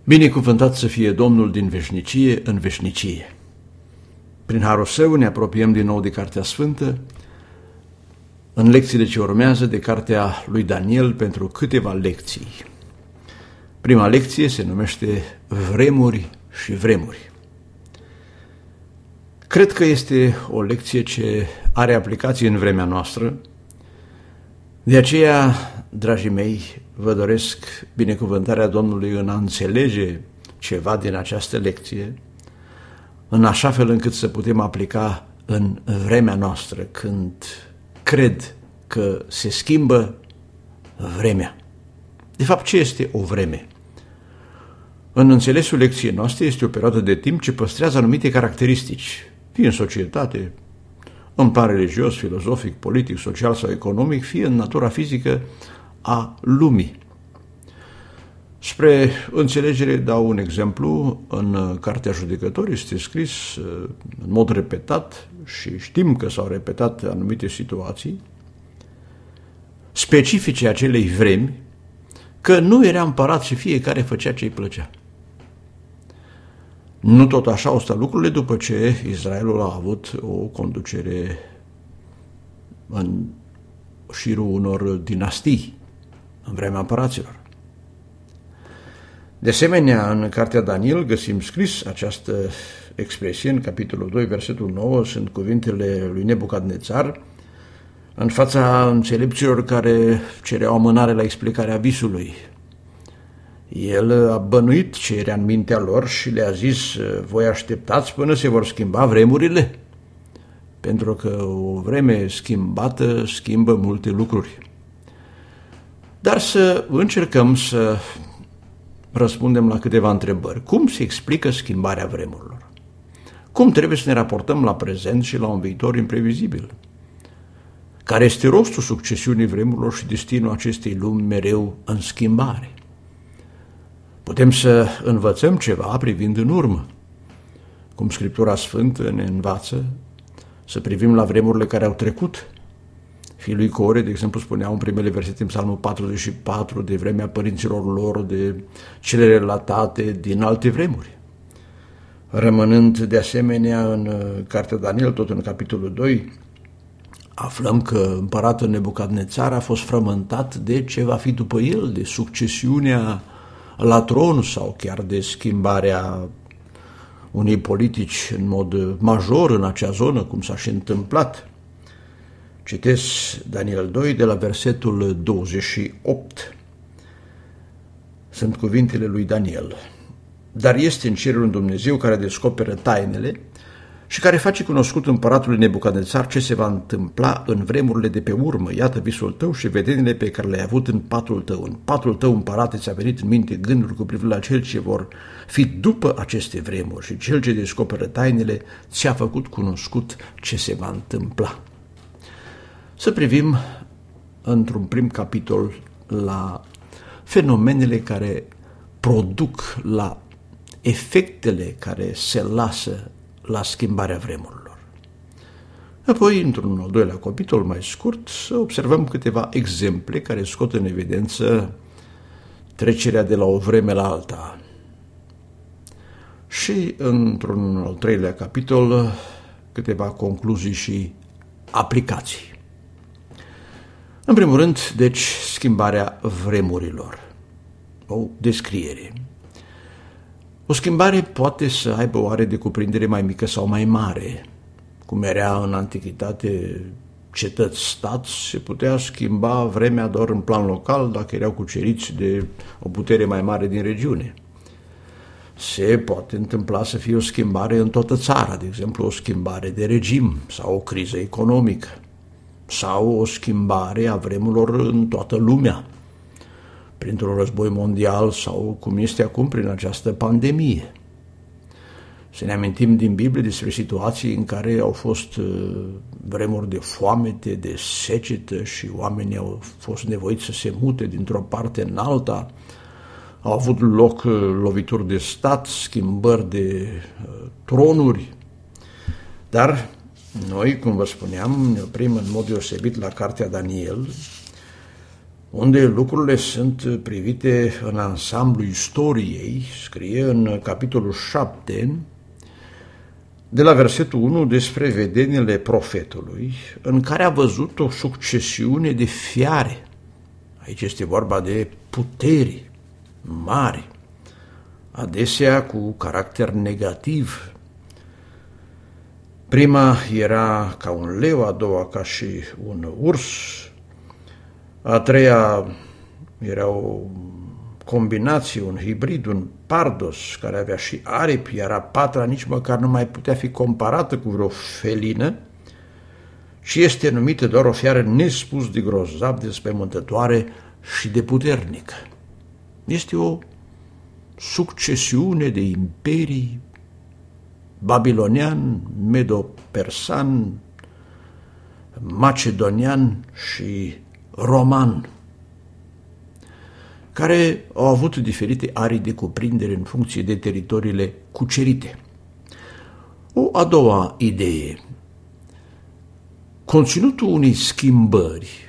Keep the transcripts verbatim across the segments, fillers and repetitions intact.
Binecuvântat să fie Domnul din veșnicie în veșnicie. Prin harul Său ne apropiem din nou de Cartea Sfântă, în lecțiile ce urmează de Cartea lui Daniel pentru câteva lecții. Prima lecție se numește Vremuri și vremuri. Cred că este o lecție ce are aplicație în vremea noastră, de aceea, dragii mei, vă doresc binecuvântarea Domnului în a înțelege ceva din această lecție, în așa fel încât să putem aplica în vremea noastră, când cred că se schimbă vremea. De fapt, ce este o vreme? În înțelesul lecției noastre este o perioadă de timp ce păstrează anumite caracteristici, fie în societate, în plan religios, filozofic, politic, social sau economic, fie în natura fizică a lumii. Spre înțelegere dau un exemplu. În Cartea Judecători este scris în mod repetat, și știm că s-au repetat anumite situații specifice acelei vremi, că nu era împărat și fiecare făcea ce îi plăcea. Nu tot așa au stat lucrurile după ce Israelul a avut o conducere în șirul unor dinastii, în vremea împăraților. De asemenea, în Cartea Daniel găsim scris această expresie, în capitolul doi, versetul nouă, sunt cuvintele lui Nebucadnețar, în fața înțelepților care cereau amânare la explicarea visului. El a bănuit ce era în mintea lor și le-a zis: voi așteptați până se vor schimba vremurile? Pentru că o vreme schimbată schimbă multe lucruri. Dar să încercăm să răspundem la câteva întrebări. Cum se explică schimbarea vremurilor? Cum trebuie să ne raportăm la prezent și la un viitor imprevizibil? Care este rostul succesiunii vremurilor și destinul acestei lumi mereu în schimbare? Putem să învățăm ceva privind în urmă, cum Scriptura Sfântă ne învață să privim la vremurile care au trecut. Fiii lui Core, de exemplu, spuneau în primele versete în Psalmul patruzeci și patru de vremea părinților lor, de cele relatate din alte vremuri. Rămânând de asemenea în Cartea Daniel, tot în capitolul doi, aflăm că împăratul Nebucadnețar a fost frământat de ce va fi după el, de succesiunea la tron sau chiar de schimbarea unei politici în mod major în acea zonă, cum s-a și întâmplat. Citesc Daniel doi de la versetul douăzeci și opt. Sunt cuvintele lui Daniel. Dar este în cerul un Dumnezeu care descoperă tainele și care face cunoscut împăratului Nebucadnețar ce se va întâmpla în vremurile de pe urmă. Iată visul tău și vedenile pe care le-ai avut în patul tău. În patul tău, împărate, ți-a venit în minte gânduri cu privire la cel ce vor fi după aceste vremuri și cel ce descoperă tainele ți-a făcut cunoscut ce se va întâmpla. Să privim într-un prim capitol la fenomenele care produc, la efectele care se lasă la schimbarea vremurilor. Apoi, într-un al doilea capitol mai scurt, să observăm câteva exemple care scot în evidență trecerea de la o vreme la alta. Și, într-un al treilea capitol, câteva concluzii și aplicații. În primul rând, deci, schimbarea vremurilor. O descriere. O schimbare poate să aibă o are de cuprindere mai mică sau mai mare. Cum era în antichitate cetăți-stat, se putea schimba vremea doar în plan local dacă erau cuceriți de o putere mai mare din regiune. Se poate întâmpla să fie o schimbare în toată țara, de exemplu o schimbare de regim sau o criză economică sau o schimbare a vremurilor în toată lumea, printr-un război mondial sau cum este acum prin această pandemie. Să ne amintim din Biblie despre situații în care au fost vremuri de foamete, de secetă și oamenii au fost nevoiți să se mute dintr-o parte în alta. Au avut loc lovituri de stat, schimbări de tronuri, dar noi, cum vă spuneam, ne oprim în mod deosebit la Cartea Daniel, unde lucrurile sunt privite în ansamblu istoriei, scrie în capitolul șapte, de la versetul unu, despre vedenile profetului, în care a văzut o succesiune de fiare. Aici este vorba de puteri mari, adesea cu caracter negativ. Prima era ca un leu, a doua ca și un urs, a treia era o combinație, un hibrid, un pardos, care avea și aripi, iar a patra nici măcar nu mai putea fi comparată cu vreo felină și este numită doar o fiară nespus de grozav, de spăimântătoare și de puternică. Este o succesiune de imperii, babilonian, medo-persan, macedonian și roman, care au avut diferite arii de cuprindere în funcție de teritoriile cucerite. O a doua idee. Conținutul unei schimbări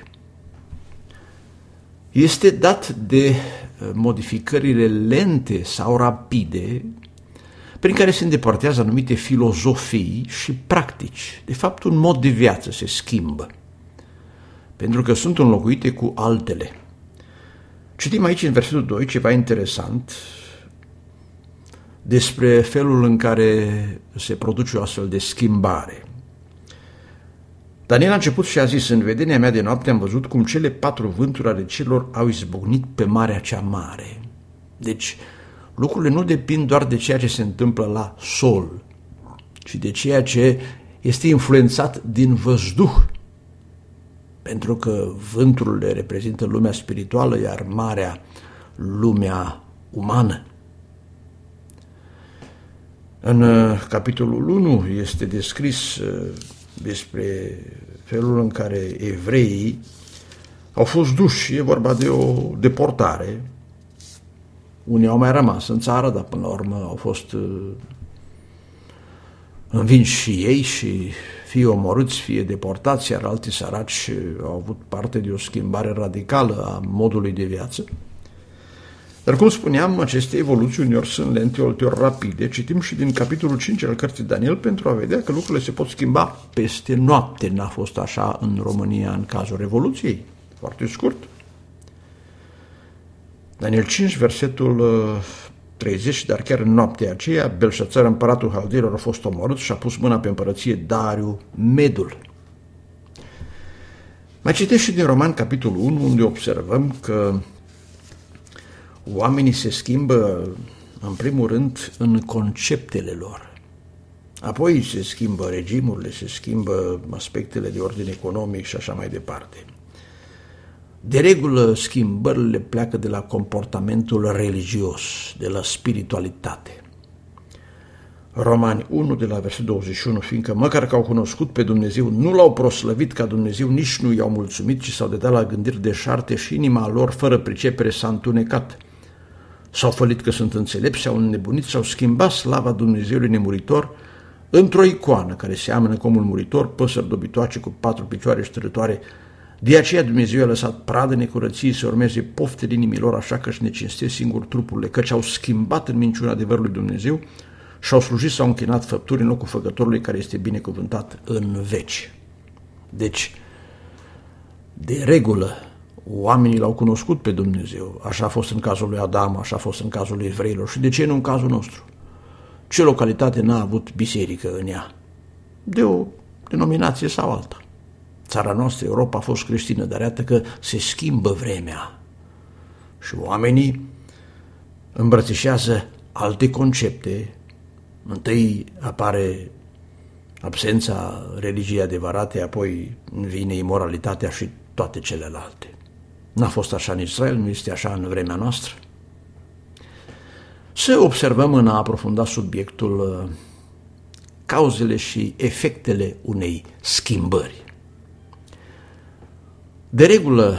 este dat de modificările lente sau rapide prin care se îndepărtează anumite filozofii și practici. De fapt, un mod de viață se schimbă, pentru că sunt înlocuite cu altele. Citim aici în versetul doi ceva interesant despre felul în care se produce o astfel de schimbare. Daniel a început și a zis: în vedenia mea de noapte am văzut cum cele patru vânturi ale celor au izbucnit pe marea cea mare. Deci lucrurile nu depind doar de ceea ce se întâmplă la sol, ci de ceea ce este influențat din văzduh. Pentru că vânturile reprezintă lumea spirituală, iar marea lumea umană. În capitolul unu este descris despre felul în care evreii au fost duși, e vorba de o deportare. Unii au mai rămas în țară, dar până la urmă au fost învinși și ei și fie omorâți, fie deportați, iar alții săraci au avut parte de o schimbare radicală a modului de viață. Dar, cum spuneam, aceste evoluții uneori sunt lente, alteori rapide. Citim și din capitolul cinci al cărții Daniel pentru a vedea că lucrurile se pot schimba peste noapte. N-a fost așa în România în cazul Revoluției. Foarte scurt. Daniel cinci, versetul treizeci, dar chiar în noaptea aceea, Belșațar, împăratul haldeilor, a fost omorât și a pus mâna pe împărăție Dariu Medul. Mai citesc și din Roman, capitolul unu, unde observăm că oamenii se schimbă, în primul rând, în conceptele lor. Apoi se schimbă regimurile, se schimbă aspectele de ordine economic și așa mai departe. De regulă, schimbările pleacă de la comportamentul religios, de la spiritualitate. Romani unu, de la versetul douăzeci și unu, fiindcă măcar că au cunoscut pe Dumnezeu, nu l-au proslăvit ca Dumnezeu, nici nu i-au mulțumit, ci s-au dedat la gândiri deșarte și inima lor, fără pricepere, s-a întunecat. S-au fălit că sunt înțelepți, s-au înnebunit, s-au schimbat slava Dumnezeului nemuritor într-o icoană care seamănă cu omul muritor, păsări dobitoace cu patru picioare ștărătoare. De aceea Dumnezeu a lăsat pradă necurăției să urmeze poftele inimilor, așa că își necinstesc singur trupurile, căci au schimbat în minciuna adevărului Dumnezeu și au slujit, s-au închinat făpturi în locul Făcătorului, care este binecuvântat în veci. Deci, de regulă, oamenii l-au cunoscut pe Dumnezeu. Așa a fost în cazul lui Adam, așa a fost în cazul lui evreilor. Și de ce nu în cazul nostru? Ce localitate n-a avut biserică în ea? De o denominație sau alta. Țara noastră, Europa, a fost creștină, dar iată că se schimbă vremea și oamenii îmbrățișează alte concepte. Întâi apare absența religiei adevărate, apoi vine imoralitatea și toate celelalte. N-a fost așa în Israel, nu este așa în vremea noastră. Să observăm în a aprofunda subiectul cauzele și efectele unei schimbări. De regulă,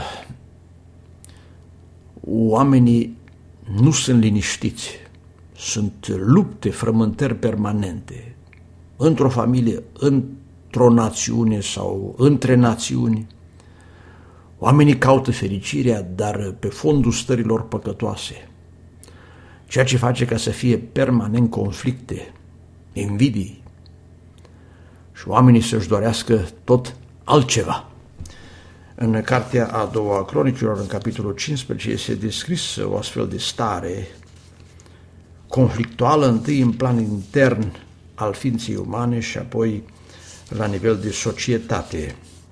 oamenii nu sunt liniștiți, sunt lupte, frământări permanente, într-o familie, într-o națiune sau între națiuni. Oamenii caută fericirea, dar pe fondul stărilor păcătoase, ceea ce face ca să fie permanent conflicte, invidii și oamenii să-și dorească tot altceva. În cartea a doua a Cronicilor, în capitolul cincisprezece, este descris o astfel de stare conflictuală, întâi în plan intern al ființei umane și apoi la nivel de societate.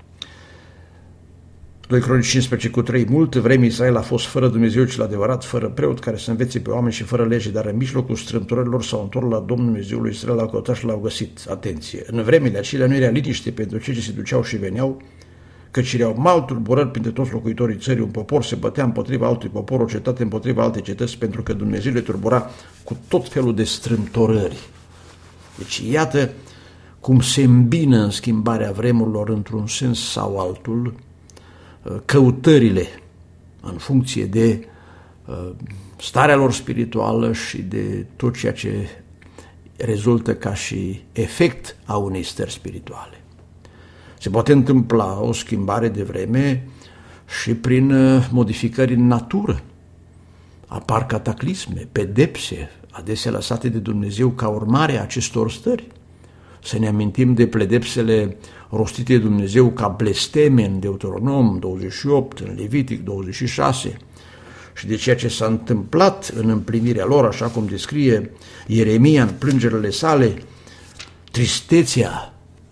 doi Cronici cincisprezece cu trei. Multă vreme Israel a fost fără Dumnezeu cel adevărat, fără preot care să învețe pe oameni și fără lege, dar în mijlocul strâmtorărilor s-au întors la Domnul Dumnezeul lui Israel, l-au căutat și l-au găsit. Atenție! În vremile acelea nu era liniște pentru cei ce se duceau și veneau, căci erau mari tulburări printre toți locuitorii țării. Un popor se bătea împotriva altui popor, o cetate împotriva altei cetăți, pentru că Dumnezeu le turbura cu tot felul de strâmtorări. Deci iată cum se îmbină în schimbarea vremurilor într-un sens sau altul căutările în funcție de uh, starea lor spirituală și de tot ceea ce rezultă ca și efect a unei stări spirituale. Se poate întâmpla o schimbare de vreme și prin uh, modificări în natură. Apar cataclisme, pedepse, adesea lăsate de Dumnezeu ca urmare a acestor stări. Să ne amintim de pedepsele rostite de Dumnezeu ca blesteme în Deuteronom douăzeci și opt, în Levitic douăzeci și șase și de ceea ce s-a întâmplat în împlinirea lor, așa cum descrie Ieremia în plângerile sale, tristețea,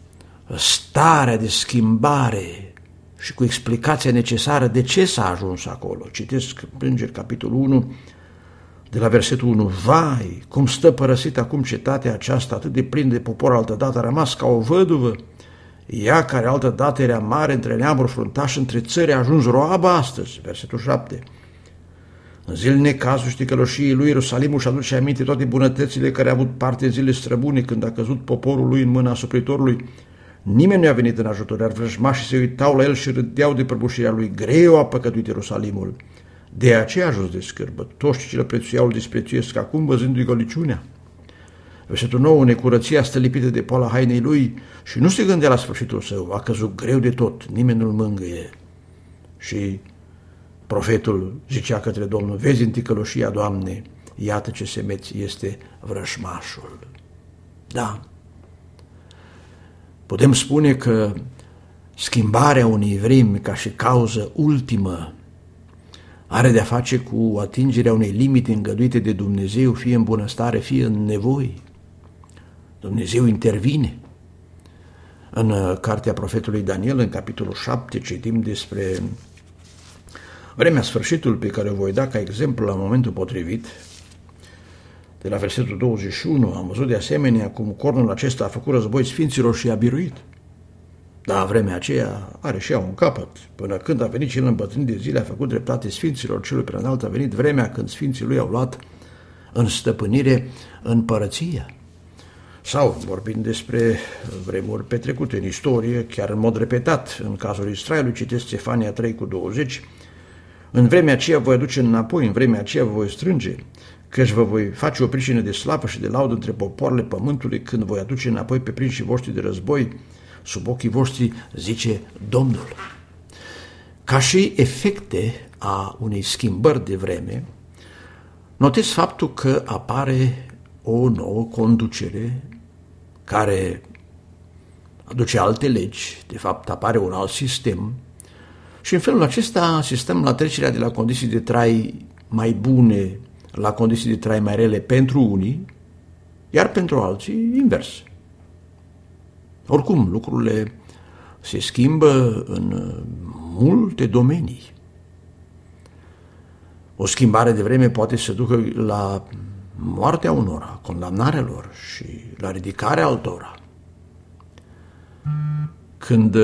starea de schimbare și cu explicația necesară de ce s-a ajuns acolo. Citesc plângeri, capitolul unu, de la versetul unu. Vai, cum stă părăsită acum cetatea aceasta, atât de plin de popor, altădată a rămas ca o văduvă. Ea care altădată era mare între neamuri, fruntaș între țări, a ajuns roabă astăzi. Versetul șapte. În zilele necazului și ticăloșiei lui, Ierusalimul și aduce aminte toate bunătățile care a avut parte în zile străbune, când a căzut poporul lui în mâna suplitorului. Nimeni nu i-a venit în ajutor, iar vrăjmașii se uitau la el și râdeau de prăbușirea lui. Greu a păcătuit Ierusalimul. De aceea a ajuns de scârbă. Toți ce le prețuiau îl disprețuiesc acum, văzându-i goliciunea. Versetul nouă. Necurăția stă lipită de poala hainei lui și nu se gândea la sfârșitul său. A căzut greu de tot, nimeni nu-l mângâie. Și profetul zicea către Domnul: vezi în ticăloșia, Doamne, iată ce semeț este vrășmașul. Da. Putem spune că schimbarea unei vremi ca și cauză ultimă are de-a face cu atingerea unei limite îngăduite de Dumnezeu, fie în bunăstare, fie în nevoi. Dumnezeu intervine. În cartea profetului Daniel, în capitolul șapte, citim despre vremea sfârșitului pe care o voi da ca exemplu la momentul potrivit. De la versetul douăzeci și unu, am văzut de asemenea cum cornul acesta a făcut război sfinților și a biruit. Dar vremea aceea are și ea un capăt. Până când a venit cel îmbătrânit de zile, a făcut dreptate sfinților, celui prea înalt a venit vremea când sfinții lui au luat în stăpânire împărăția. Sau, vorbind despre vremuri petrecute în istorie, chiar în mod repetat, în cazul Israelului, citesc Sefania trei cu douăzeci, în vremea aceea voi aduce înapoi, în vremea aceea vă voi strânge, căci vă voi face o pricină de slavă și de laudă între popoarele pământului, când voi aduce înapoi pe prinșii voștri de război, sub ochii voștri, zice Domnul. Ca și efecte a unei schimbări de vreme, notez faptul că apare o nouă conducere care aduce alte legi, de fapt apare un alt sistem și în felul acesta asistăm la trecerea de la condiții de trai mai bune la condiții de trai mai rele pentru unii, iar pentru alții invers. Oricum, lucrurile se schimbă în multe domenii. O schimbare de vreme poate să ducă la moartea unora, condamnarea lor și la ridicarea altora. Când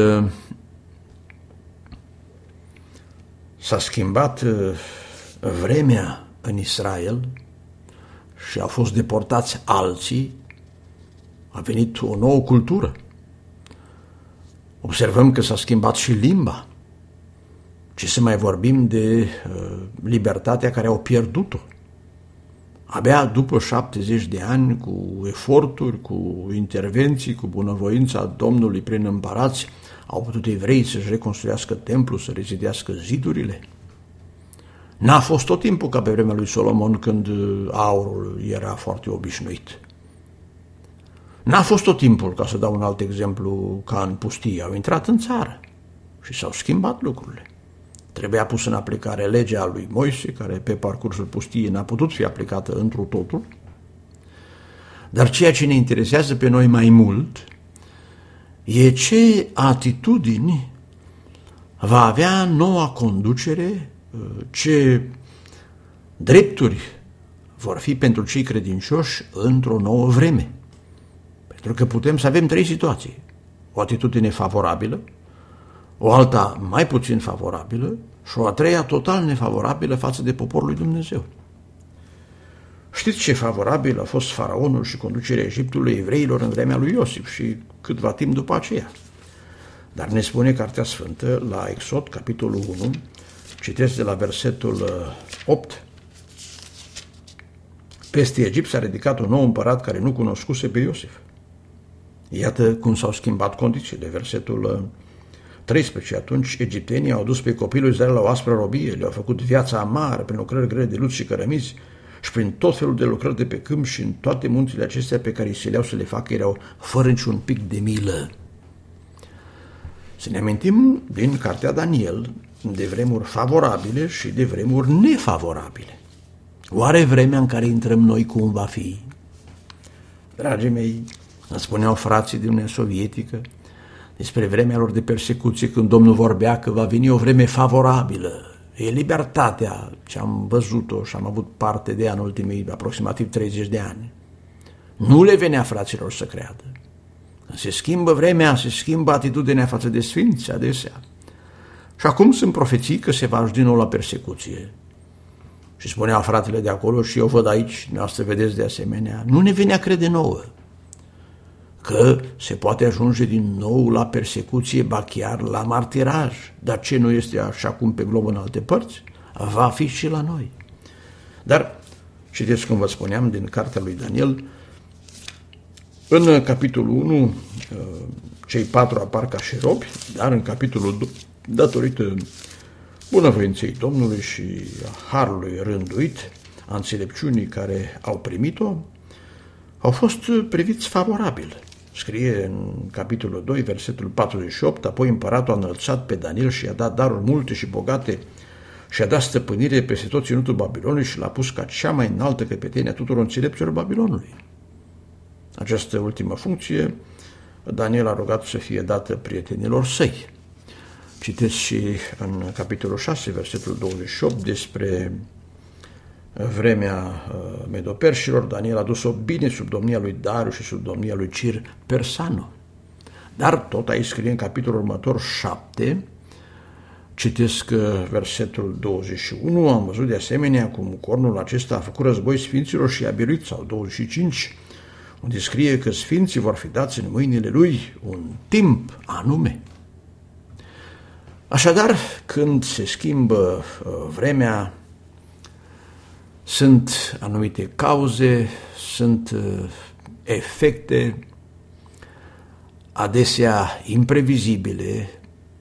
s-a schimbat vremea în Israel și au fost deportați alții, a venit o nouă cultură. Observăm că s-a schimbat și limba. Ce să mai vorbim de uh, libertatea care au pierdut-o. Abia după șaptezeci de ani, cu eforturi, cu intervenții, cu bunăvoința Domnului prin împărați, au putut evreii să-și reconstruiască templul, să rezidească zidurile? N-a fost tot timpul ca pe vremea lui Solomon, când aurul era foarte obișnuit. N-a fost tot timpul, ca să dau un alt exemplu, ca în pustie. Au intrat în țară și s-au schimbat lucrurile. Trebuia pus în aplicare legea lui Moise, care pe parcursul pustiei n-a putut fi aplicată întru totul. Dar ceea ce ne interesează pe noi mai mult e ce atitudini va avea noua conducere, ce drepturi vor fi pentru cei credincioși într-o nouă vreme. Pentru că putem să avem trei situații. O atitudine favorabilă, o alta mai puțin favorabilă și o a treia total nefavorabilă față de poporul lui Dumnezeu. Știți ce favorabil a fost faraonul și conducerea Egiptului evreilor în vremea lui Iosif și câtva timp după aceea. Dar ne spune Cartea Sfântă la Exod, capitolul unu, citesc de la versetul opt, peste Egipt s-a ridicat un nou împărat care nu cunoscuse pe Iosif. Iată cum s-au schimbat condițiile. Versetul treisprezece. Atunci egiptenii au dus pe copilul Israel la o aspră robie, le-au făcut viața amară prin lucrări grele de lut și cărămizi și prin tot felul de lucrări de pe câmp și în toate munțile acestea pe care îi sileau să le facă erau fără niciun pic de milă. Să ne amintim din Cartea Daniel de vremuri favorabile și de vremuri nefavorabile. Oare vremea în care intrăm noi cum va fi? Dragii mei, îmi spuneau frații din Uniunea Sovietică despre vremea lor de persecuție, când Domnul vorbea că va veni o vreme favorabilă. E libertatea ce am văzut-o și am avut parte de ea în ultimii aproximativ treizeci de ani. Nu le venea fraților să creadă. Când se schimbă vremea, se schimbă atitudinea față de sfinți adesea. Și acum sunt profeții că se va ajunge din nou la persecuție. Și spuneau fratele de acolo, și eu văd aici, noastră vedeți de asemenea, nu ne venea crede nouă că se poate ajunge din nou la persecuție, ba chiar la martiraj. Dar ce nu este așa cum pe glob în alte părți, va fi și la noi. Dar, citeți cum vă spuneam din cartea lui Daniel, în capitolul unu, cei patru apar ca și robi, dar în capitolul doi, datorită bunăvoinței Domnului și a harului rânduit, a înțelepciunii care au primit-o, au fost priviți favorabil. Scrie în capitolul doi, versetul patruzeci și opt, apoi împăratul a înălțat pe Daniel și i-a dat daruri multe și bogate și a dat stăpânire peste tot ținutul Babilonului și l-a pus ca cea mai înaltă căpetenie a tuturor înțelepților Babilonului. Această ultimă funcție Daniel a rugat să fie dată prietenilor săi. Citesc și în capitolul șase, versetul douăzeci și opt, despre vremea medoperșilor. Daniel a dus-o bine sub domnia lui Dariu și sub domnia lui Cir Persanu. Dar tot aici scrie în capitolul următor șapte, citesc versetul douăzeci și unu, am văzut de asemenea cum cornul acesta a făcut război sfinților și i-a biruit, sau douăzeci și cinci, unde scrie că sfinții vor fi dați în mâinile lui un timp anume. Așadar, când se schimbă vremea, sunt anumite cauze, sunt efecte adesea imprevizibile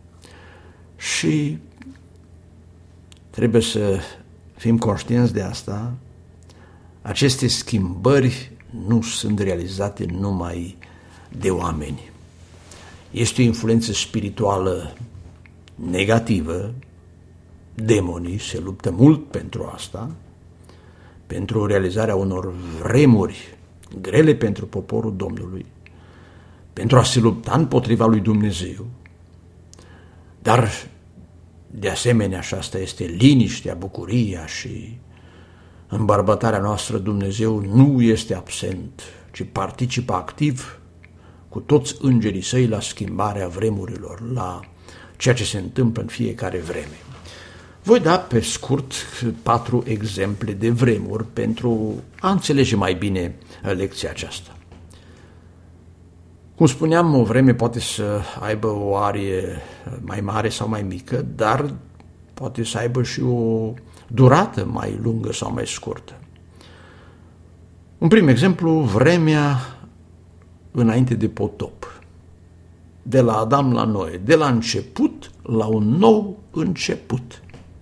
și trebuie să fim conștienți de asta. Aceste schimbări nu sunt realizate numai de oameni. Este o influență spirituală negativă, demonii se luptă mult pentru asta, pentru realizarea unor vremuri grele pentru poporul Domnului, pentru a se lupta împotriva lui Dumnezeu. Dar, de asemenea, și asta este liniștea, bucuria și îmbărbătarea noastră, Dumnezeu nu este absent, ci participă activ cu toți îngerii săi la schimbarea vremurilor, la ceea ce se întâmplă în fiecare vreme. Voi da pe scurt patru exemple de vremuri pentru a înțelege mai bine lecția aceasta. Cum spuneam, o vreme poate să aibă o arie mai mare sau mai mică, dar poate să aibă și o durată mai lungă sau mai scurtă. Un prim exemplu, vremea înainte de potop. De la Adam la Noe, de la început la un nou început.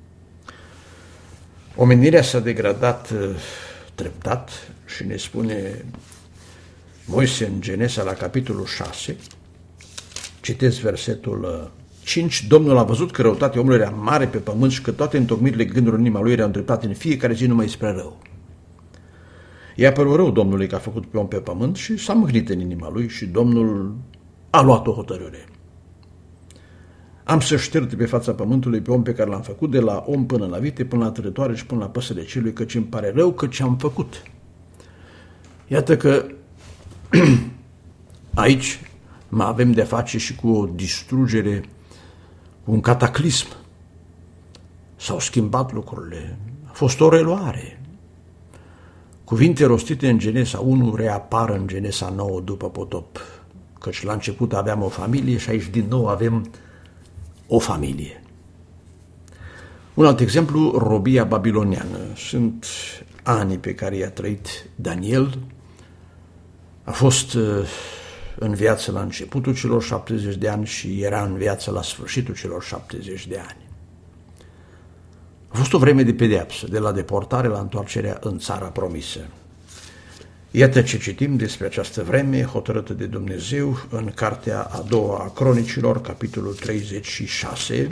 Omenirea s-a degradat treptat și ne spune Moise în Genesa la capitolul șase, citesc versetul cinci, Domnul a văzut că răutatea omului era mare pe pământ și că toate întocmirile gândurilor în inima lui erau îndreptate în fiecare zi numai spre rău. I-a părut rău Domnului că a făcut pe om pe pământ și s-a mâhnit în inima lui și Domnul a luat o hotărâre. Am să ștert pe fața pământului pe om pe care l-am făcut, de la om până la vite, până la târătoare și până la păsările celui, căci îmi pare rău că ce-am făcut. Iată că aici mai avem de face și cu o distrugere, cu un cataclism. S-au schimbat lucrurile. A fost o reluare. Cuvinte rostite în Genesa unu reapar în Genesa nouă după potop, căci la început aveam o familie și aici din nou avem o familie. Un alt exemplu, robia babiloniană. Sunt anii pe care i-a trăit Daniel. A fost în viață la începutul celor șaptezeci de ani și era în viață la sfârșitul celor șaptezeci de ani. A fost o vreme de pedeapsă, de la deportare la întoarcerea în țara promisă. Iată ce citim despre această vreme hotărâtă de Dumnezeu în cartea a doua a Cronicilor, capitolul treizeci și șase.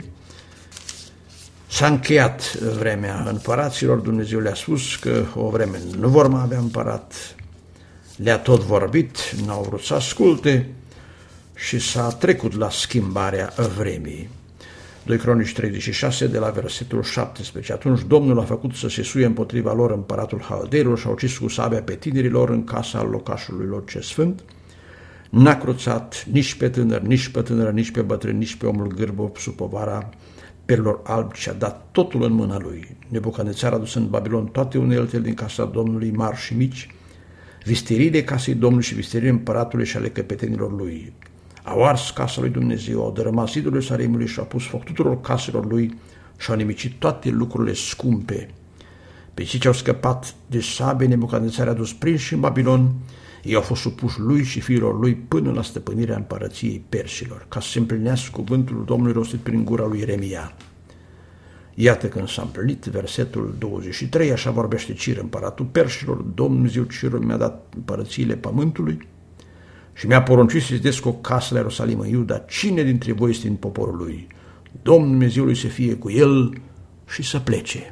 S-a încheiat vremea împăraților, Dumnezeu le-a spus că o vreme nu vor mai avea împărat, le-a tot vorbit, n-au vrut să asculte și s-a trecut la schimbarea vremii. doi Cronici treizeci și șase, de la versetul șaptesprezece. Atunci Domnul a făcut să se suie împotriva lor împăratul haldeilor și a ucis cu sabia pe tinerilor în casa locașului lor ce sfânt. N-a cruțat nici pe tânăr, nici pe tânără, nici pe bătrân, nici pe omul gârbov sub povara perlor albi și a dat totul în mâna lui. Nebucadnețar a dus în Babilon toate uneltele din casa Domnului, mari și mici, visteriile casei Domnului și visteriile împăratului și ale căpetenilor lui. Au ars casa lui Dumnezeu, au dărâmat zidurile Sarimului și au pus foc tuturor caselor lui și au nimicit toate lucrurile scumpe. Pe cei ce au scăpat de sabie, Nebucadnețar a dus prinși în Babilon, ei au fost supuși lui și fiilor lui până la stăpânirea împărăției persilor, ca să se împlinească cuvântul Domnului rostit prin gura lui Ieremia. Iată când s-a împlinit versetul douăzeci și trei, așa vorbește Cir, împăratul persilor, Dumnezeu Cirul mi-a dat împărățiile pământului și mi-a poruncit să zidesc o casă la Ierusalim în Iuda. Cine dintre voi este din poporul lui? Domnul Dumnezeului să fie cu el și să plece.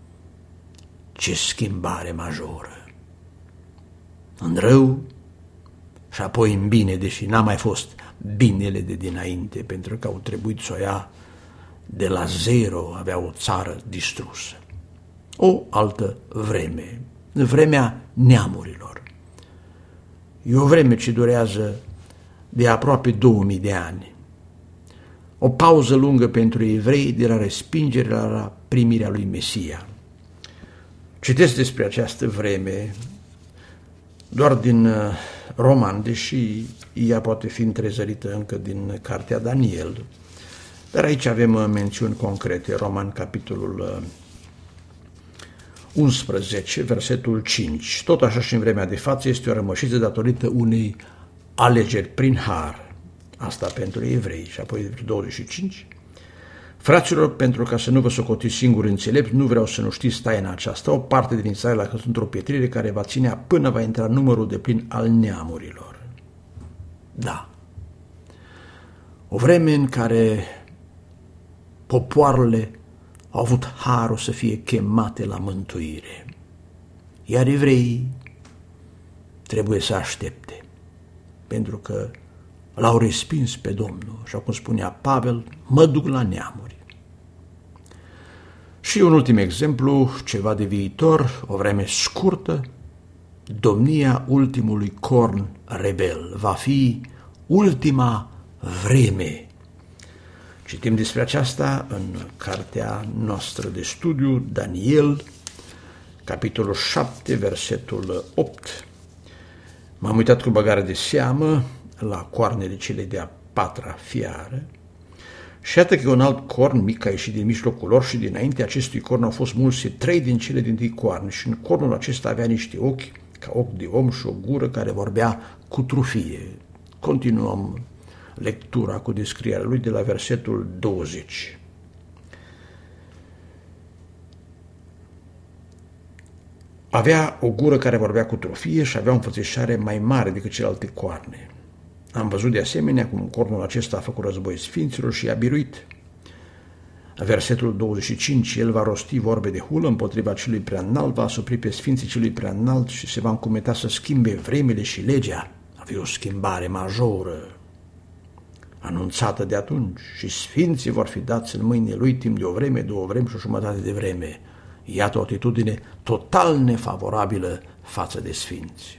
Ce schimbare majoră! În rău și apoi în bine, deși n-a mai fost binele de dinainte, pentru că au trebuit să o ia de la zero, avea o țară distrusă. O altă vreme, vremea neamurilor. E o vreme ce durează de aproape două mii de ani. O pauză lungă pentru evrei de la respingerea la primirea lui Mesia. Citesc despre această vreme doar din Roman, deși ea poate fi întrezărită încă din cartea Daniel. Dar aici avem mențiuni concrete. Roman, capitolul unsprezece, versetul cinci. Tot așa și în vremea de față este o rămășiță datorită unei alegeri prin har. Asta pentru evrei. Și apoi douăzeci și cinci. Fraților, pentru ca să nu vă socotiți singuri înțelepți, nu vreau să nu știți taina aceasta. O parte din Israel a căzut într-o pietrire care va ținea până va intra numărul de plin al neamurilor. Da. O vreme în care popoarele au avut harul să fie chemate la mântuire. Iar evreii trebuie să aștepte, pentru că l-au respins pe Domnul, așa cum spunea Pavel, mă duc la neamuri. Și un ultim exemplu, ceva de viitor, o vreme scurtă, domnia ultimului corn rebel. Va fi ultima vreme. Citim despre aceasta în cartea noastră de studiu, Daniel, capitolul șapte, versetul opt. M-am uitat cu băgare de seamă la coarnele cele de-a patra fiară și iată că un alt corn mic a ieșit din mijlocul lor și dinainte acestui corn au fost mulse trei din cele din tâi coarne și în cornul acesta avea niște ochi ca ochi de om și o gură care vorbea cu trufie. Continuăm lectura cu descrierea lui de la versetul douăzeci. Avea o gură care vorbea cu trufie și avea o înfățișare mai mare decât celelalte coarne. Am văzut de asemenea cum cornul acesta a făcut război sfinților și i-a biruit. Versetul douăzeci și cinci, el va rosti vorbe de hulă împotriva celui preanalt, va asupri pe sfinții celui preanalt și se va încumeta să schimbe vremile și legea. Avea o schimbare majoră anunțată de atunci și sfinții vor fi dați în mâinile lui timp de o vreme, două vreme și o jumătate de vreme. Iată o atitudine total nefavorabilă față de sfinți.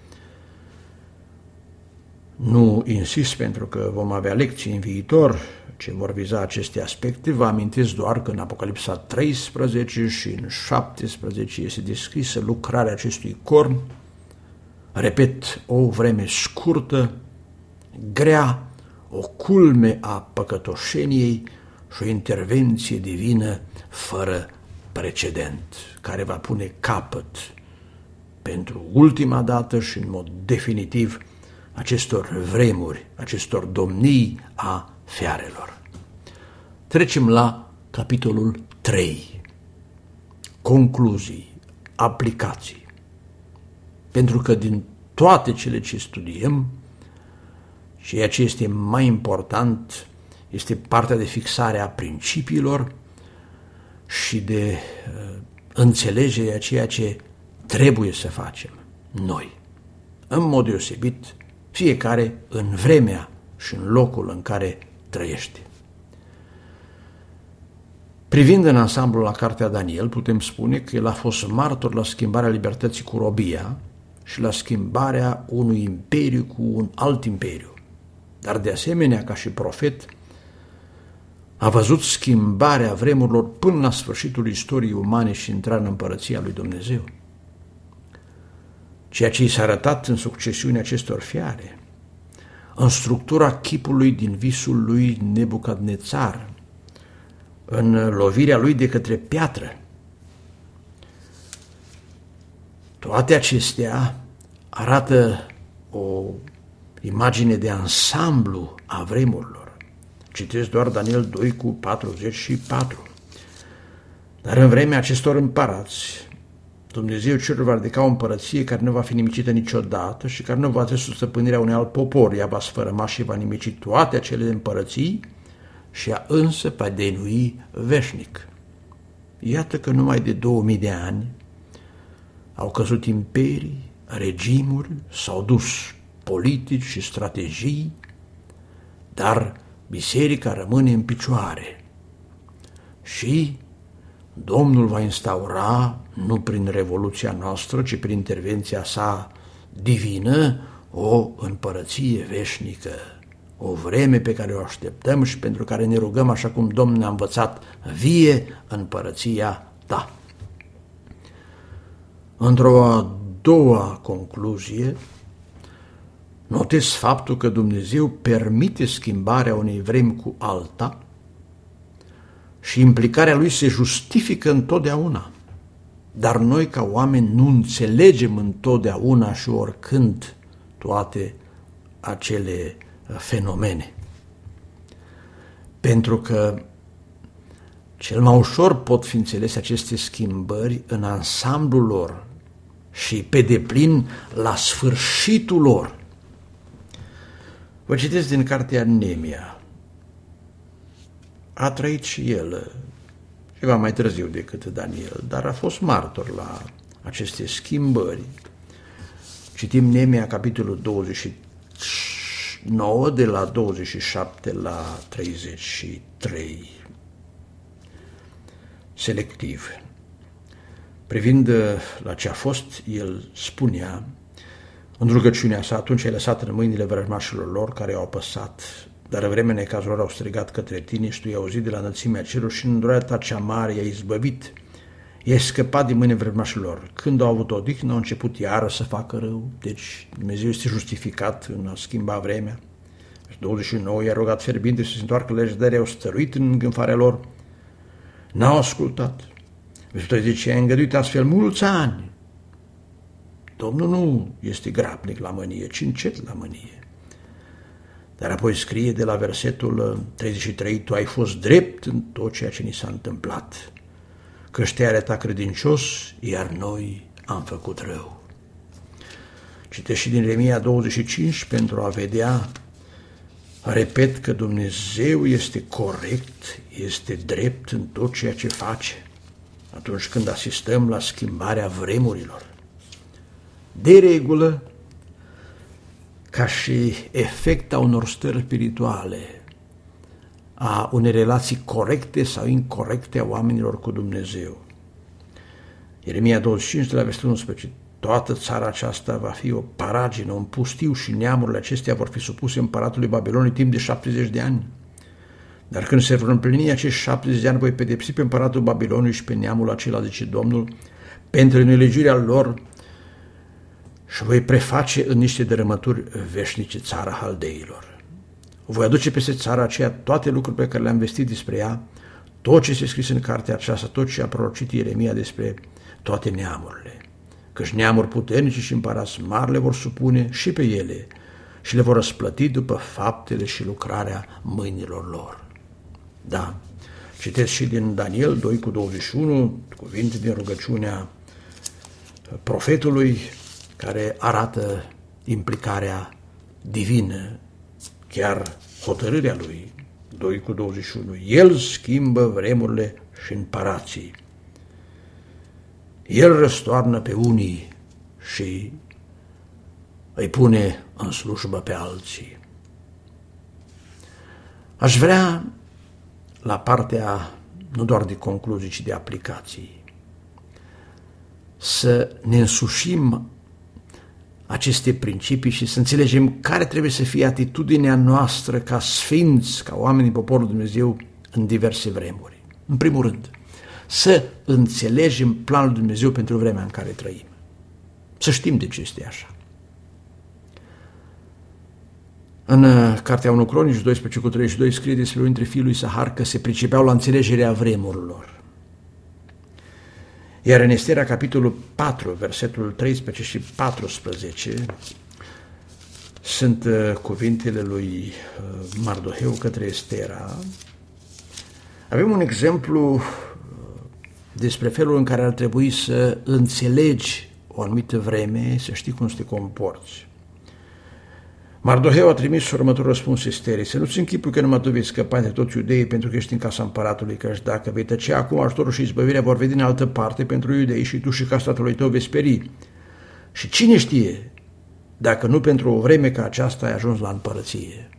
Nu insist pentru că vom avea lecții în viitor ce vor viza aceste aspecte. Vă amintesc doar că în Apocalipsa treisprezece și în șaptesprezece este descrisă lucrarea acestui corn. Repet, o vreme scurtă, grea, o culme a păcătoșeniei și o intervenție divină fără precedent, care va pune capăt pentru ultima dată și în mod definitiv acestor vremuri, acestor domnii a fiarelor. Trecem la capitolul trei. Concluzii, aplicații. Pentru că din toate cele ce studiem, ceea ce este mai important este partea de fixare a principiilor și de uh, înțelegere a ceea ce trebuie să facem noi. În mod deosebit, fiecare în vremea și în locul în care trăiește. Privind în ansamblu la cartea Daniel, putem spune că el a fost martor la schimbarea libertății cu robia și la schimbarea unui imperiu cu un alt imperiu. Dar de asemenea, ca și profet, a văzut schimbarea vremurilor până la sfârșitul istoriei umane și intrarea în împărăția lui Dumnezeu. Ceea ce i s-a arătat în succesiunea acestor fiare, în structura chipului din visul lui Nebucadnețar, în lovirea lui de către piatră. Toate acestea arată o imagine de ansamblu a vremurilor. Citesc doar Daniel doi cu patruzeci și patru. Dar în vremea acestor împărați, Dumnezeu celor va ridica o împărăție care nu va fi nimicită niciodată și care nu va trece sub stăpânirea unui alt popor. Ea va sfărâma și va nimici toate acele împărății și ea însă va dăinui veșnic. Iată că numai de două mii de ani au căzut imperii, regimuri, s-au dus politici și strategii, dar biserica rămâne în picioare și Domnul va instaura, nu prin revoluția noastră, ci prin intervenția sa divină, o împărăție veșnică, o vreme pe care o așteptăm și pentru care ne rugăm, așa cum Domnul ne-a învățat, vie împărăția ta. Într-o a doua concluzie, notez faptul că Dumnezeu permite schimbarea unei vremi cu alta și implicarea lui se justifică întotdeauna. Dar noi ca oameni nu înțelegem întotdeauna și oricând toate acele fenomene. Pentru că cel mai ușor pot fi înțelese aceste schimbări în ansamblul lor și pe deplin la sfârșitul lor. Vă citesc din cartea Nemia. A trăit și el ceva mai târziu decât Daniel, dar a fost martor la aceste schimbări. Citim Nemia, capitolul douăzeci și nouă, de la douăzeci și șapte la treizeci și trei. Selectiv. Privind la ce a fost, el spunea, în rugăciunea sa, atunci ai lăsat în mâinile vrăjmașilor lor care au apăsat, dar în vremea necazurilor au strigat către tine și tu i-ai auzit de la înălțimea cerului și în îndurarea ta cea mare i-ai izbăvit. I-ai scăpat din mâinile vrăjmașilor. Când au avut odihnă, au început iară să facă rău. Deci Dumnezeu este justificat în a schimba vremea. douăzeci și nouă i-a rugat fierbinte să se întoarcă la legea, au stăruit în îngânfarea lor. N-au ascultat. treizeci i-a îngăduit astfel mulți ani. Domnul nu este grabnic la mânie, ci încet la mânie. Dar apoi scrie de la versetul treizeci și trei, tu ai fost drept în tot ceea ce ni s-a întâmplat, căci te-ai arătat credincios, iar noi am făcut rău. Citești și din Ieremia douăzeci și cinci pentru a vedea, repet, că Dumnezeu este corect, este drept în tot ceea ce face atunci când asistăm la schimbarea vremurilor. De regulă, ca și efect a unor stări spirituale, a unei relații corecte sau incorrecte a oamenilor cu Dumnezeu. Ieremia douăzeci și cinci, de la versetul unsprezece, toată țara aceasta va fi o paragină, un pustiu și neamurile acestea vor fi supuse împăratului Babilonului timp de șaptezeci de ani. Dar când se vor împlini acești șaptezeci de ani, voi pedepsi pe împăratul Babilonului și pe neamul acela, zice Domnul, pentru nelegiuirea lor și voi preface în niște dărâmături veșnice țara haldeilor. Voi aduce peste țara aceea toate lucrurile pe care le-am vestit despre ea, tot ce se scris în cartea aceasta, tot ce a prorocit Ieremia despre toate neamurile. Căci neamuri puternici și împărați mari le vor supune și pe ele și le vor răsplăti după faptele și lucrarea mâinilor lor. Da, citesc și din Daniel doi cu douăzeci și unu, cuvinte din rugăciunea profetului care arată implicarea divină, chiar hotărârea lui. Doi cu douăzeci și unu. El schimbă vremurile și împărații. El răstoarnă pe unii și îi pune în slujbă pe alții. Aș vrea, la partea nu doar de concluzii, ci de aplicații, să ne însușim aceste principii și să înțelegem care trebuie să fie atitudinea noastră ca sfinți, ca oamenii poporului Dumnezeu în diverse vremuri. În primul rând, să înțelegem planul Dumnezeu pentru vremea în care trăim. Să știm de ce este așa. În Cartea unu Cronici doisprezece cu treizeci și doi scrie despre unul dintre fiii lui Sahar că se pricepeau la înțelegerea vremurilor. Iar în Estera, capitolul patru, versetul treisprezece și paisprezece, sunt cuvintele lui Mardoheu către Estera. Avem un exemplu despre felul în care ar trebui să înțelegi o anumită vreme, să știi cum să te comporți. Mardoheu a trimis următorul răspuns Esterei: să nu-ți închipui că numai tu vei scăpa de toți iudeii pentru că ești în casa împăratului, căci dacă vei tăcea acum, ajutorul și izbăvirea vor veni în altă parte pentru iudei și tu și casa tatălui tău veți speri. Și cine știe dacă nu pentru o vreme ca aceasta ai ajuns la împărăție.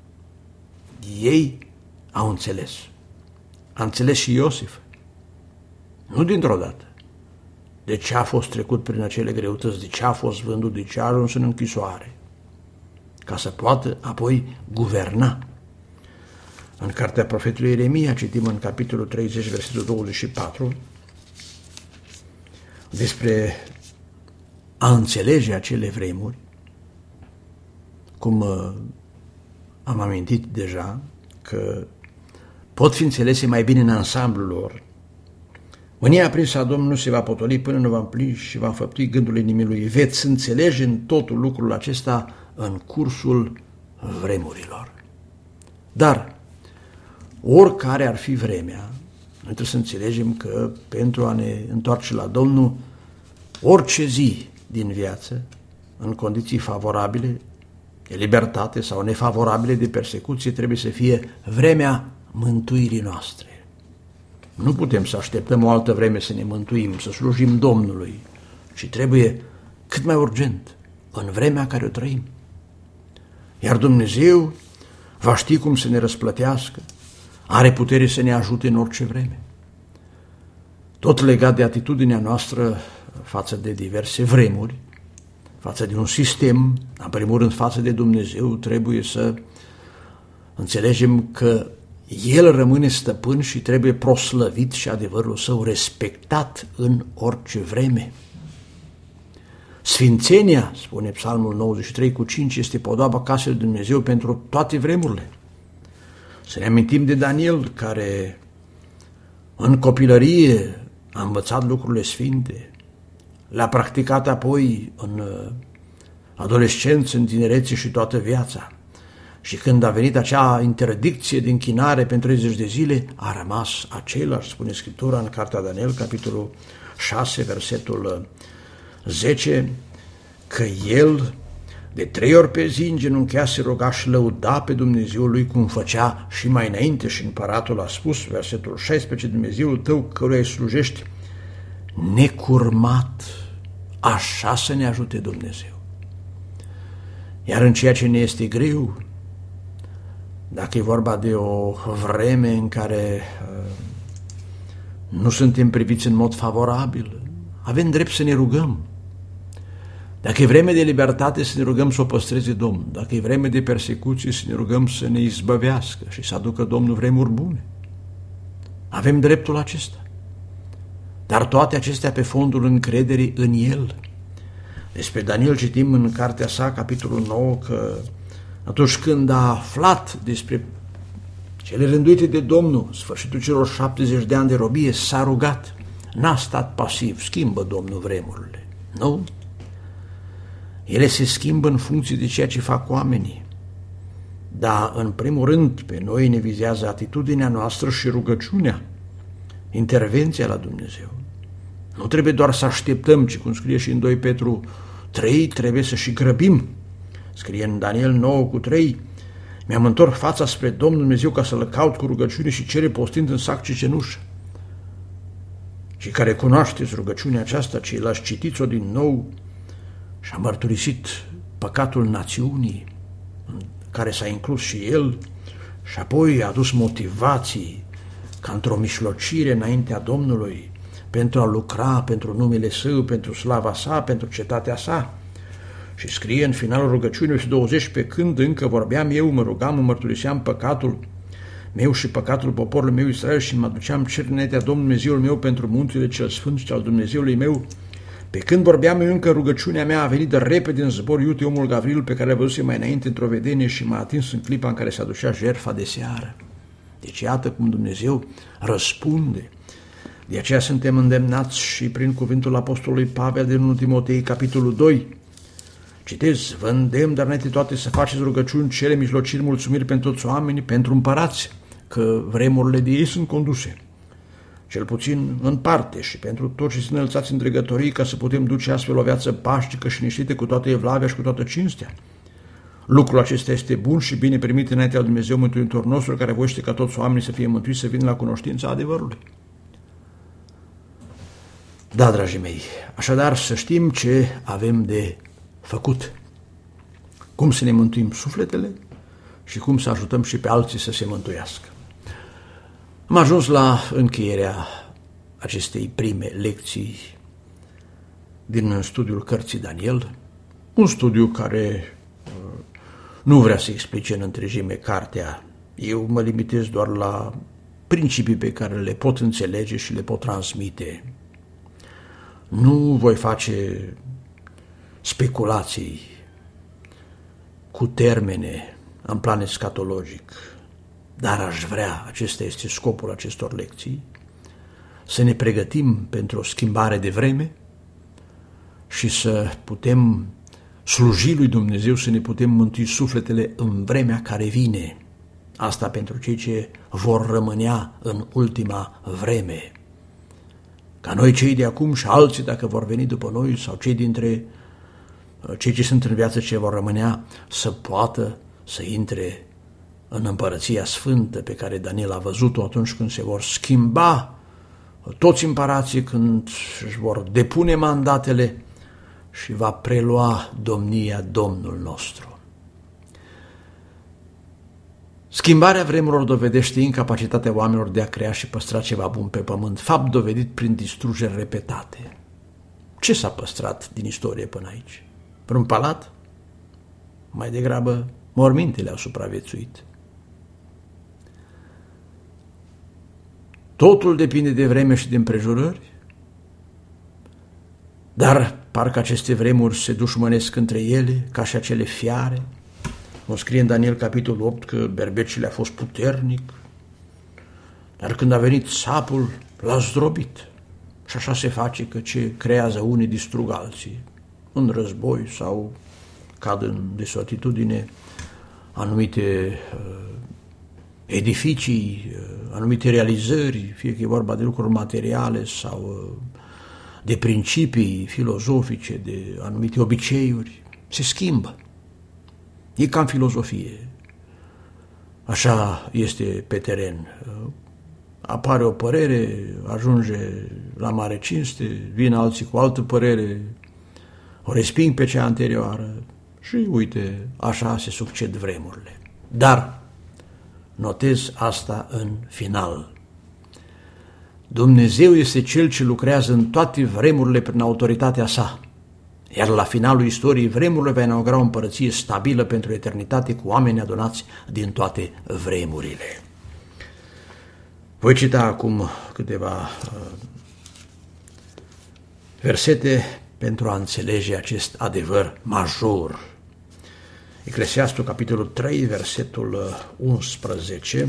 Ei au înțeles. A înțeles și Iosif. Nu dintr-o dată. De ce a fost trecut prin acele greutăți, de ce a fost vândut, de ce a ajuns în închisoare, ca să poată apoi guverna. În cartea profetului Ieremia citim în capitolul treizeci, versetul douăzeci și patru, despre a înțelege acele vremuri, cum am amintit deja, că pot fi înțelese mai bine în ansamblul lor. Mânia aprinsă a Domnului nu se va potoli până nu va împlini și va înfăptui gândul inimii. Veți înțelege în totul lucrul acesta în cursul vremurilor. Dar, oricare ar fi vremea, noi trebuie să înțelegem că pentru a ne întoarce la Domnul, orice zi din viață, în condiții favorabile de libertate sau nefavorabile de persecuție, trebuie să fie vremea mântuirii noastre. Nu putem să așteptăm o altă vreme să ne mântuim, să slujim Domnului, ci trebuie cât mai urgent, în vremea care o trăim. Iar Dumnezeu va ști cum să ne răsplătească, are putere să ne ajute în orice vreme. Tot legat de atitudinea noastră față de diverse vremuri, față de un sistem, în primul rând față de Dumnezeu, trebuie să înțelegem că El rămâne stăpân și trebuie proslăvit și adevărul său respectat în orice vreme. Sfințenia, spune Psalmul nouăzeci și trei cu cinci, este podoaba casei lui Dumnezeu pentru toate vremurile. Să ne amintim de Daniel, care în copilărie a învățat lucrurile sfinte, le-a practicat apoi în adolescență, în tinerețe și toată viața. Și când a venit acea interdicție de închinare pentru treizeci de zile, a rămas același, spune Scriptura în Cartea Daniel, capitolul șase, versetul zece, că el de trei ori pe zi îngenunchea, se ruga și lăuda pe Dumnezeul lui cum făcea și mai înainte. Și împăratul a spus, versetul șaisprezece, Dumnezeul tău căruia îi slujești necurmat, așa să ne ajute Dumnezeu. Iar în ceea ce ne este greu, dacă e vorba de o vreme în care uh, nu suntem priviți în mod favorabil, avem drept să ne rugăm. Dacă e vreme de libertate, să ne rugăm să o păstreze Domnul. Dacă e vreme de persecuție, să ne rugăm să ne izbăvească și să aducă Domnul vremuri bune. Avem dreptul acesta. Dar toate acestea pe fondul încrederii în El. Despre Daniel citim în cartea sa, capitolul nouă, că atunci când a aflat despre cele rânduite de Domnul, sfârșitul celor șaptezeci de ani de robie, s-a rugat. N-a stat pasiv, schimbă Domnul vremurile. Nu? Ele se schimbă în funcție de ceea ce fac oamenii. Dar, în primul rând, pe noi ne vizează atitudinea noastră și rugăciunea, intervenția la Dumnezeu. Nu trebuie doar să așteptăm, ci cum scrie și în doi Petru trei, trebuie să și grăbim. Scrie în Daniel nouă cu trei, mi-am întors fața spre Domnul Dumnezeu ca să-L caut cu rugăciune și cere postind în sac și cenușă. Cei care cunoașteți rugăciunea aceasta, ceilalți citiți-o din nou și a mărturisit păcatul națiunii, în care s-a inclus și el, și apoi a adus motivații ca într-o mișlocire înaintea Domnului pentru a lucra pentru numele Său, pentru slava Sa, pentru cetatea Sa. Și scrie în finalul rugăciunii douăzeci, pe când încă vorbeam eu, mă rugam, mă mărturiseam păcatul meu și păcatul poporului meu Israel și mă aduceam cer înaintea Domnului Dumnezeul meu pentru muntele cel sfânt și al Dumnezeului meu. Pe când vorbeam eu încă, rugăciunea mea a venit de repede în zbor, iute omul Gavril, pe care l-a văzut mai înainte într-o vedenie și m-a atins în clipa în care se aducea jertfa de seară. Deci iată cum Dumnezeu răspunde. De aceea suntem îndemnați și prin cuvântul apostolului Pavel din întâi Timotei, capitolul doi. Citez, vă îndemn, dar înainte toate să faceți rugăciuni, cele, mijlociri, mulțumiri pentru toți oamenii, pentru împărați, că vremurile de ei sunt conduse, cel puțin în parte, și pentru toți ce sunt înălțați în dregătorii, ca să putem duce astfel o viață pașnică și liniștită cu toată evlavia și cu toată cinstea. Lucrul acesta este bun și bine primit înaintea lui Dumnezeu Mântuitorul nostru, care voiește ca toți oamenii să fie mântuiți, să vină la cunoștința adevărului. Da, dragii mei, așadar să știm ce avem de făcut, cum să ne mântuim sufletele și cum să ajutăm și pe alții să se mântuiască. Am ajuns la încheierea acestei prime lecții din studiul cărții Daniel, un studiu care nu vrea să explice în întregime cartea. Eu mă limitez doar la principii pe care le pot înțelege și le pot transmite. Nu voi face speculații cu termene în plan escatologic, dar aș vrea, acesta este scopul acestor lecții, să ne pregătim pentru o schimbare de vreme și să putem sluji lui Dumnezeu, să ne putem mântui sufletele în vremea care vine. Asta pentru cei ce vor rămânea în ultima vreme. Ca noi cei de acum și alții, dacă vor veni după noi, sau cei dintre cei ce sunt în viață ce vor rămânea, să poată să intre în împărăția sfântă pe care Daniel a văzut-o atunci când se vor schimba toți împărații, când își vor depune mandatele și va prelua domnia Domnul nostru. Schimbarea vremurilor dovedește incapacitatea oamenilor de a crea și păstra ceva bun pe pământ, fapt dovedit prin distrugeri repetate. Ce s-a păstrat din istorie până aici? Vreun palat? Mai degrabă mormintele au supraviețuit. Totul depinde de vreme și de împrejurări, dar parcă aceste vremuri se dușmănesc între ele, ca și acele fiare. O scrie în Daniel capitolul opt că berbecile a fost puternic, dar când a venit sapul, l-a zdrobit Și așa se face că ce creează unii distrug alții, în război sau cad în desuetitudine anumite uh, edificii, uh, anumite realizări, fie că e vorba de lucruri materiale sau uh, de principii filozofice, de anumite obiceiuri, se schimbă. E ca în filozofie. Așa este pe teren. Apare o părere, ajunge la mare cinste, vin alții cu altă părere, o resping pe cea anterioară și uite, așa se succed vremurile. Dar notez asta în final. Dumnezeu este Cel ce lucrează în toate vremurile prin autoritatea sa, iar la finalul istoriei vremurile va inaugura o împărăție stabilă pentru eternitate cu oameni adunați din toate vremurile. Voi cita acum câteva uh, versete pentru a înțelege acest adevăr major. Eclesiastul, capitolul trei, versetul unsprezece.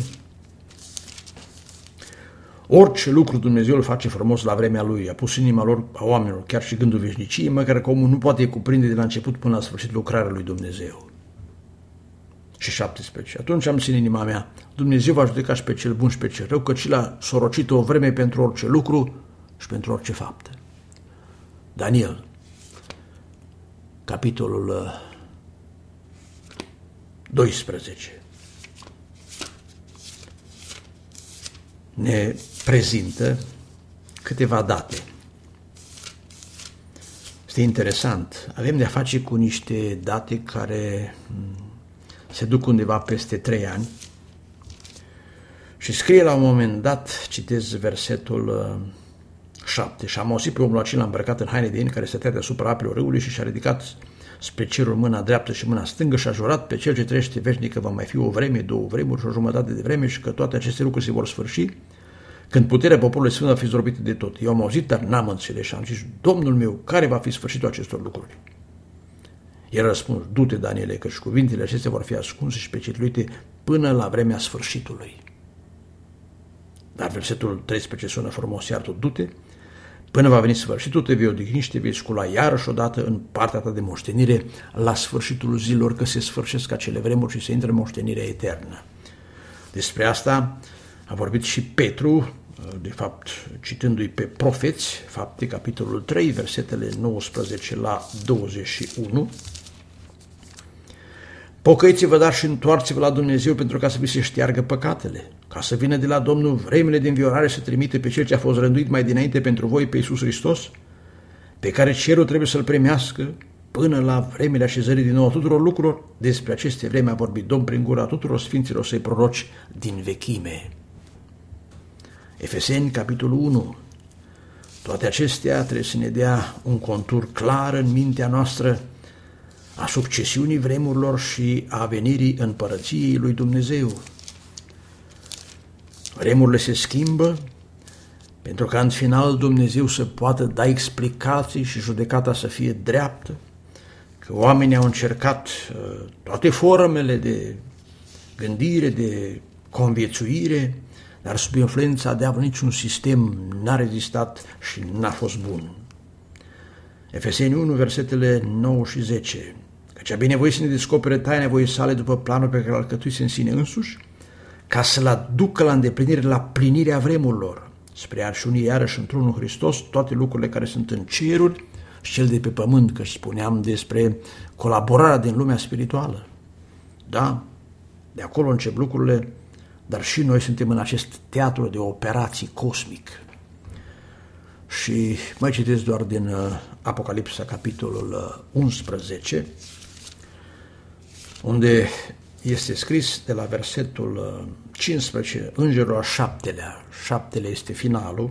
Orice lucru Dumnezeu îl face frumos la vremea Lui, a pus în inima lor a oamenilor, chiar și gândul veșniciei, măcar că omul nu poate cuprinde de la început până la sfârșit lucrarea lui Dumnezeu. Și șaptesprezece. Atunci am zis în inima mea, Dumnezeu va judeca și pe cel bun și pe cel rău, căci l-a sorocit o vreme pentru orice lucru și pentru orice faptă. Daniel, capitolul doisprezece, ne prezintă câteva date. Este interesant. Avem de-a face cu niște date care se duc undeva peste trei ani și scrie la un moment dat, citez versetul șapte, și am auzit pe omul acela îmbrăcat în haine de in care stătea deasupra apelor râului și și-a ridicat spre cerul mâna dreaptă și mâna stângă și a jurat pe cel ce trăiește veșnic că va mai fi o vreme, două vremuri și o jumătate de vreme și că toate aceste lucruri se vor sfârși când puterea poporului sfânt va fi zdrobită de tot. Eu am auzit, dar n-am înțeles și am zis, Domnul meu, care va fi sfârșitul acestor lucruri? El a răspuns, du-te, Daniele, căci cuvintele acestea vor fi ascunse și pecetluite până la vremea sfârșitului. Dar versetul treisprezece sună frumos, iar tu du-te, până va veni sfârșitul, te vei odihni și te vei scula iarăși odată în partea ta de moștenire la sfârșitul zilor, că se sfârșesc acele vremuri și se intră în moștenirea eternă. Despre asta a vorbit și Petru, de fapt, citându-i pe profeți, Fapte, capitolul trei, versetele nouăsprezece la douăzeci și unu. Pocăiți-vă, dar și întoarceți-vă la Dumnezeu pentru ca să vi se șteargă păcatele, ca să vină de la Domnul vremile de înviorare să trimite pe Cel ce a fost rânduit mai dinainte pentru voi, pe Iisus Hristos, pe care cerul trebuie să-L primească până la vremile așezării din nou a tuturor lucrurilor. Despre aceste vreme a vorbit Domn prin gura tuturor sfinților săi proroci din vechime. Efeseni, capitolul unu. Toate acestea trebuie să ne dea un contur clar în mintea noastră a succesiunii vremurilor și a venirii împărăției lui Dumnezeu. Vremurile se schimbă pentru ca în final Dumnezeu să poată da explicații și judecata să fie dreaptă, că oamenii au încercat toate formele de gândire, de conviețuire, dar sub influența diavolului niciun sistem n-a rezistat și n-a fost bun. Efeseni unu, versetele nouă și zece. Căci a binevoit să ne descopere taina voii sale după planul pe care l-a alcătuit în sine însuși, ca să-l aducă la îndeplinire, la plinirea vremurilor, spre a și unii iarăși într-unul Hristos toate lucrurile care sunt în ceruri și cel de pe pământ, că spuneam despre colaborarea din lumea spirituală. Da, de acolo încep lucrurile, dar și noi suntem în acest teatru de operații cosmic. Și mai citesc doar din Apocalipsa, capitolul unsprezece, unde este scris de la versetul cincisprezece, îngerul a șaptelea, șaptele este finalul,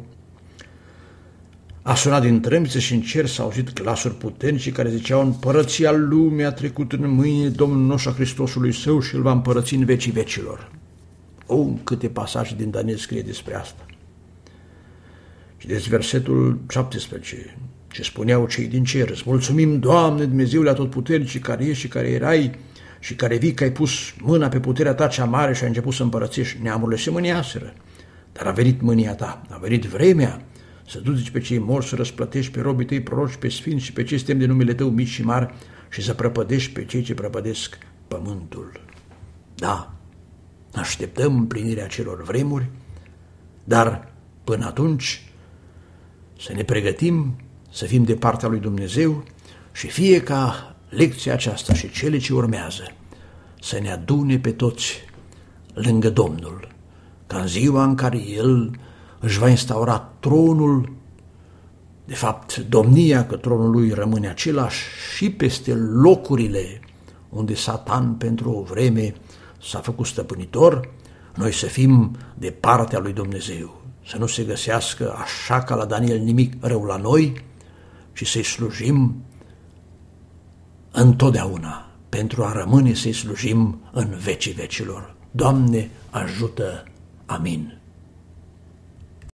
a sunat din trâmbițe și în cer s-au auzit glasuri puternice care ziceau, împărăția lumii a trecut în mâine Domnul nostru a Hristosului Său și îl va împărăți în vecii vecilor. O, câte pasaje din Daniel scrie despre asta. Și deci versetul șaptesprezece, ce spuneau cei din cer, îți mulțumim, Doamne, Dumnezeule atotputernice, care ești și care erai și care vii, că ai pus mâna pe puterea ta cea mare și ai început să împărățești. Neamurile se mâniaseră, dar a venit mânia ta, a venit vremea să duci pe cei morți, să răsplătești pe robii tăi proroci, pe sfinți și pe cei stem de numele tău mici și mari și să prăpădești pe cei ce prăpădesc pământul. Da, așteptăm împlinirea celor vremuri, dar până atunci să ne pregătim să fim de partea lui Dumnezeu și fie ca lecția aceasta și cele ce urmează să ne adune pe toți lângă Domnul, ca în ziua în care El își va instaura tronul, de fapt domnia, că tronul lui rămâne același și peste locurile unde Satan pentru o vreme s-a făcut stăpânitor, noi să fim de partea lui Dumnezeu, să nu se găsească așa ca la Daniel nimic rău la noi, ci să-i slujim întotdeauna, pentru a rămâne să-i slujim în vecii vecilor. Doamne, ajută! Amin.